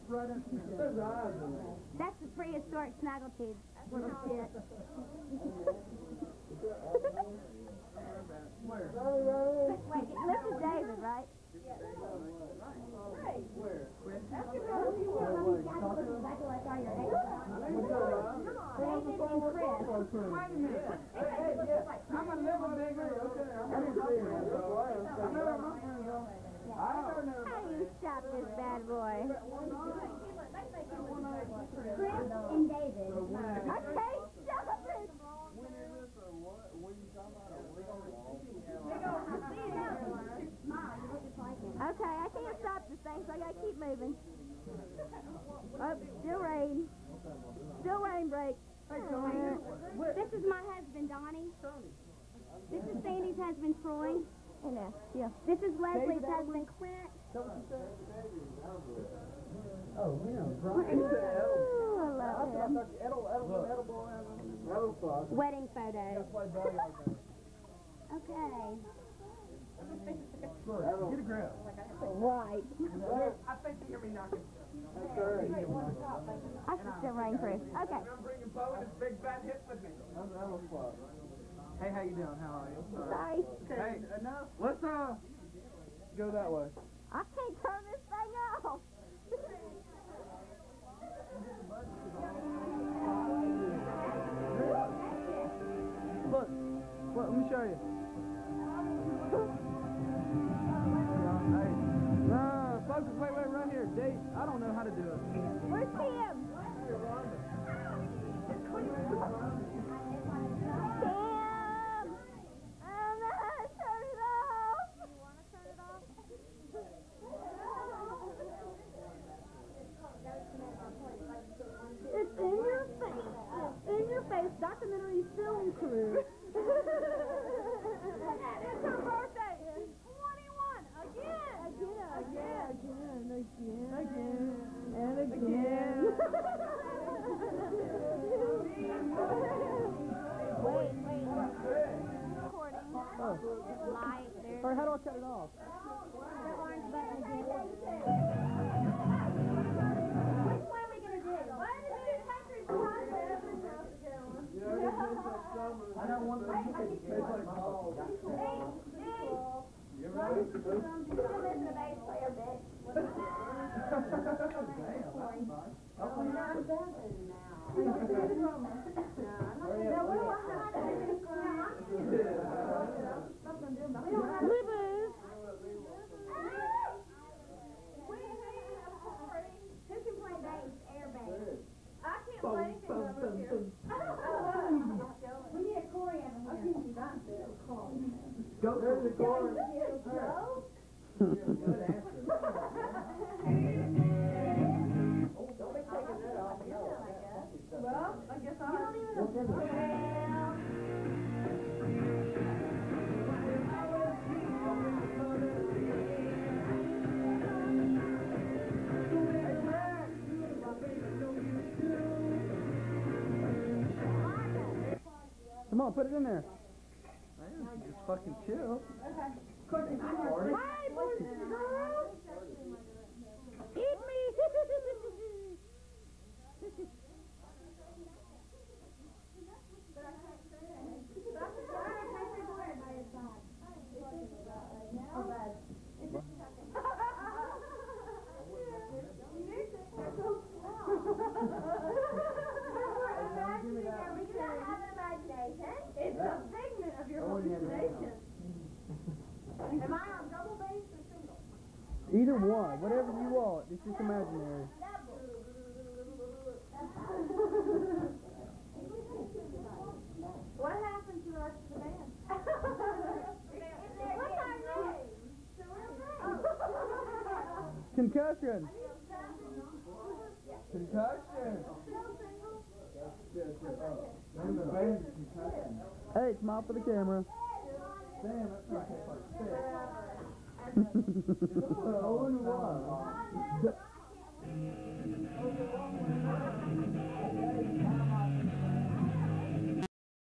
right up to those eyes in there. That's the prehistoric snaggletooth. Little shit. Where? Wait, this is David, right? Hey, where? Exactly like all your eggs. David and Chris. Wait a minute. Hey, yeah. I'm a little bigger. Okay, I didn't see him. How do you stop this bad boy? Chris and David. Okay, stop it. Okay, I can't stop this thing, so I gotta keep moving. Oh, still rain. Still rain break. This is my husband, Donnie. This is Sandy's husband, Troy. Yeah. This is Leslie's husband, Clint. Oh, yeah. Ooh, I love him. Wedding photo. Okay. Get a grab. Right. I think they hear me knocking. I should still rainproof. Okay. I'm bringing Bo and his big fat hip with me. Hey, how you doing? How are you? Sorry. Hey, enough. Let's go that way. I can't turn this thing off. Look, let me show you. Hey, no, focus, wait, right here. Dave, I don't know how to do it. Where's Tim? Documentary film crew. It's her birthday. 21. Again. And again. Wait. Recording. Light. There's Or how do I cut it off? the orange button again. Which one are we going to do? I don't want to taste like balls. You ready? Still isn't a bass player, bitch. Who can play bass? Air bass. I can't play anything over here. We need a Corey over here. Go, there's the chorus. Good answer. Don't be taking that off. Well, I guess I'll... Come on, put it in there. Man, just fucking chill. Okay. Hi, boys and girls. Eat me. It's a figment of your hallucination. Am I on double bass or single? Either one, whatever you want. It's just imaginary. What happened to the rest of the band? What's our name? Concussion. Concussion. Hey, smile for the camera. Damn, that's not like 6.